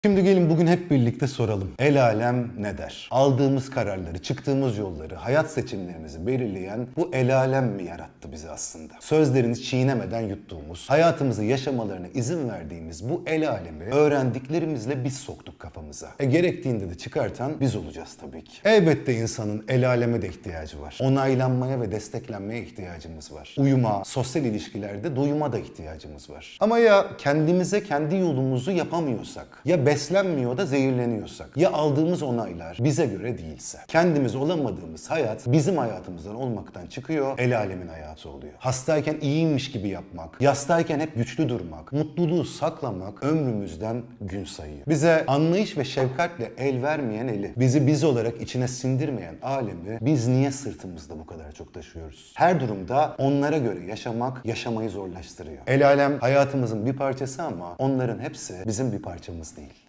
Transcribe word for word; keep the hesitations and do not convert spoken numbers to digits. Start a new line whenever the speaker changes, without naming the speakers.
Şimdi gelin bugün hep birlikte soralım. El alem ne der? Aldığımız kararları, çıktığımız yolları, hayat seçimlerimizi belirleyen bu el alem mi yarattı bizi aslında? Sözlerini çiğnemeden yuttuğumuz, hayatımızı yaşamalarına izin verdiğimiz bu el alemi öğrendiklerimizle biz soktuk kafamıza. E gerektiğinde de çıkartan biz olacağız tabii ki. Elbette insanın el aleme de ihtiyacı var. Onaylanmaya ve desteklenmeye ihtiyacımız var. Uyuma, sosyal ilişkilerde doyuma da ihtiyacımız var. Ama ya kendimize kendi yolumuzu yapamıyorsak, ya beslenmiyor da zehirleniyorsak, ya aldığımız onaylar bize göre değilse, kendimiz olamadığımız hayat bizim hayatımızdan olmaktan çıkıyor, el alemin hayatı oluyor. Hastayken iyiymiş gibi yapmak, yastayken hep güçlü durmak, mutluluğu saklamak ömrümüzden gün sayıyor. Bize anlayış ve şefkatle el vermeyen eli, bizi biz olarak içine sindirmeyen alemi biz niye sırtımızda bu kadar çok taşıyoruz? Her durumda onlara göre yaşamak yaşamayı zorlaştırıyor. El alem hayatımızın bir parçası ama onların hepsi bizim bir parçamız değil.